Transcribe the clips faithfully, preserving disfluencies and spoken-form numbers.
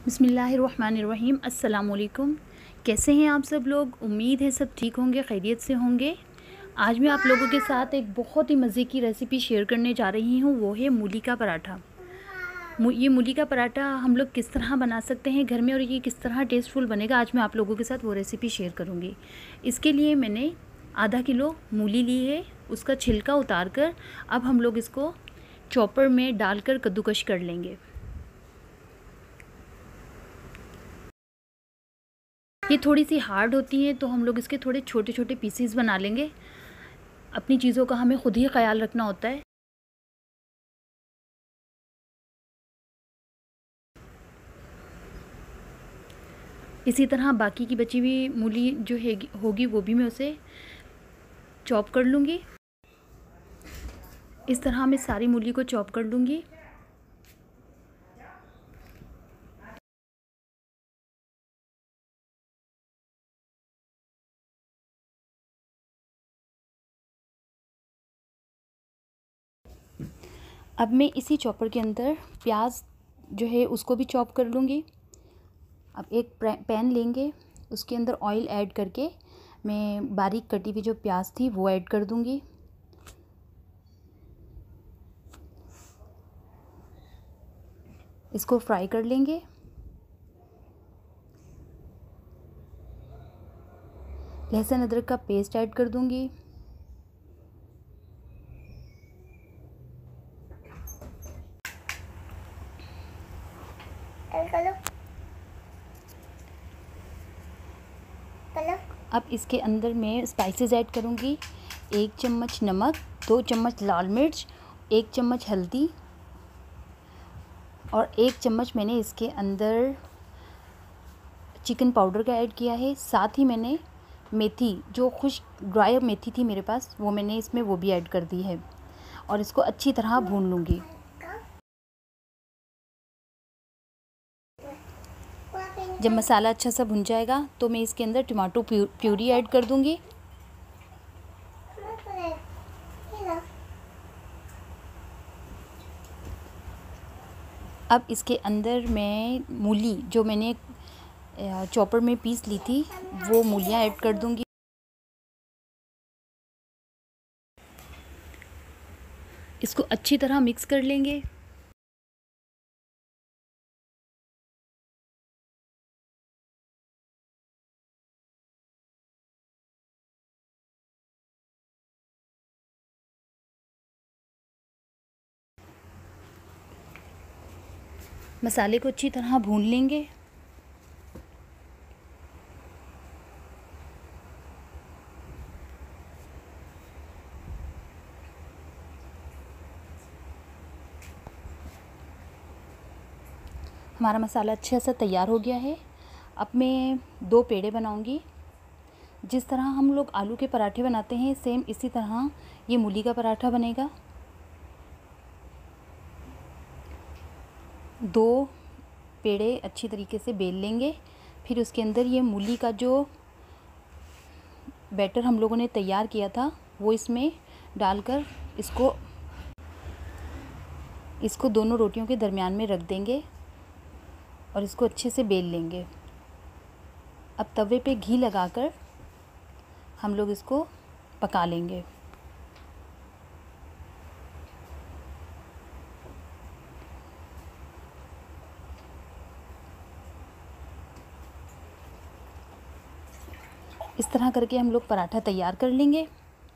बिस्मिल्लाहिर्रहमानिर्रहीम। अस्सलाम वालेकुम। कैसे हैं आप सब लोग? उम्मीद है सब ठीक होंगे, खैरियत से होंगे। आज मैं आप लोगों के साथ एक बहुत ही मज़े की रेसिपी शेयर करने जा रही हूँ, वो है मूली का पराठा। ये मूली का पराठा हम लोग किस तरह बना सकते हैं घर में और ये किस तरह टेस्टफुल बनेगा, आज मैं आप लोगों के साथ वो रेसिपी शेयर करूँगी। इसके लिए मैंने आधा किलो मूली ली है, उसका छिलका उतार कर अब हम लोग इसको चॉपर में डालकर कद्दूकश कर लेंगे। ये थोड़ी सी हार्ड होती हैं तो हम लोग इसके थोड़े छोटे छोटे पीसेस बना लेंगे। अपनी चीज़ों का हमें ख़ुद ही ख्याल रखना होता है। इसी तरह बाकी की बची हुई मूली जो है होगी वो भी मैं उसे चॉप कर लूँगी। इस तरह मैं सारी मूली को चॉप कर लूँगी। अब मैं इसी चॉपर के अंदर प्याज जो है उसको भी चॉप कर लूँगी। अब एक पैन लेंगे, उसके अंदर ऑयल ऐड करके मैं बारीक कटी हुई जो प्याज थी वो ऐड कर दूँगी। इसको फ्राई कर लेंगे। लहसुन अदरक का पेस्ट ऐड कर दूँगी। अब इसके अंदर मैं स्पाइसेस ऐड करूँगी। एक चम्मच नमक, दो चम्मच लाल मिर्च, एक चम्मच हल्दी और एक चम्मच मैंने इसके अंदर चिकन पाउडर का ऐड किया है। साथ ही मैंने मेथी, जो खुश्क ड्राई मेथी थी मेरे पास, वो मैंने इसमें वो भी ऐड कर दी है और इसको अच्छी तरह भून लूँगी। जब मसाला अच्छा सा भुन जाएगा तो मैं इसके अंदर टमाटो प्यूरी ऐड कर दूँगी। अब इसके अंदर मैं मूली जो मैंने चॉपर में पीस ली थी वो मूलियाँ ऐड कर दूँगी। इसको अच्छी तरह मिक्स कर लेंगे। मसाले को अच्छी तरह भून लेंगे। हमारा मसाला अच्छे से तैयार हो गया है। अब मैं दो पेड़े बनाऊंगी। जिस तरह हम लोग आलू के पराठे बनाते हैं सेम इसी तरह ये मूली का पराठा बनेगा। दो पेड़े अच्छी तरीके से बेल लेंगे, फिर उसके अंदर ये मूली का जो बैटर हम लोगों ने तैयार किया था वो इसमें डालकर इसको इसको दोनों रोटियों के दरमियान में रख देंगे और इसको अच्छे से बेल लेंगे। अब तवे पे घी लगाकर हम लोग इसको पका लेंगे। इस तरह करके हम लोग पराठा तैयार कर लेंगे।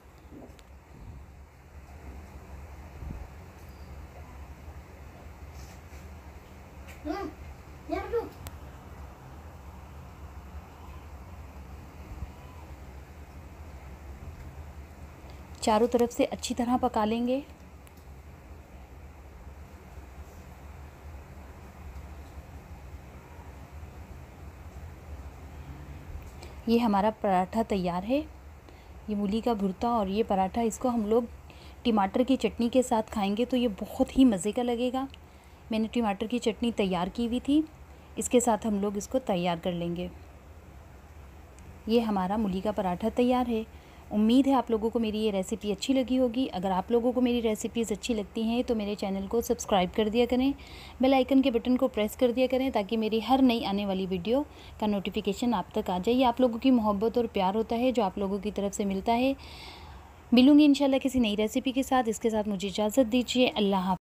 चारों तरफ से अच्छी तरह पका लेंगे। ये हमारा पराठा तैयार है। ये मूली का भुर्ता और ये पराठा, इसको हम लोग टमाटर की चटनी के साथ खाएंगे तो ये बहुत ही मज़े का लगेगा। मैंने टमाटर की चटनी तैयार की हुई थी, इसके साथ हम लोग इसको तैयार कर लेंगे। ये हमारा मूली का पराठा तैयार है। उम्मीद है आप लोगों को मेरी ये रेसिपी अच्छी लगी होगी। अगर आप लोगों को मेरी रेसिपीज़ अच्छी लगती हैं तो मेरे चैनल को सब्सक्राइब कर दिया करें, बेल आइकन के बटन को प्रेस कर दिया करें, ताकि मेरी हर नई आने वाली वीडियो का नोटिफिकेशन आप तक आ जाए। ये आप लोगों की मोहब्बत और प्यार होता है जो आप लोगों की तरफ से मिलता है। मिलूँगी इंशाल्लाह किसी नई रेसिपी के साथ। इसके साथ मुझे इजाज़त दीजिए। अल्लाह हाफ़िज़।